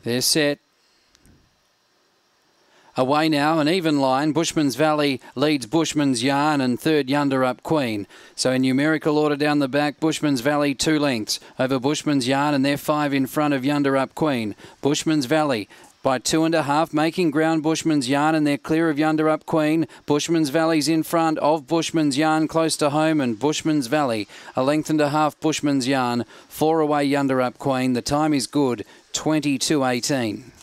They're set. Away now, an even line. Bushman's Valley leads Bushman's Yarn and third Yunder Up Queen. So in numerical order down the back, Bushman's Valley 2 lengths over Bushman's Yarn, and they're 5 in front of Yunder Up Queen. Bushman's Valley by 2.5, making ground Bushman's Yarn, and they're clear of Yunder Up Queen. Bushman's Valley's in front of Bushman's Yarn, close to home, and Bushman's Valley 1.5 Bushman's Yarn, 4 away Yunder Up Queen. The time is good, 22.18.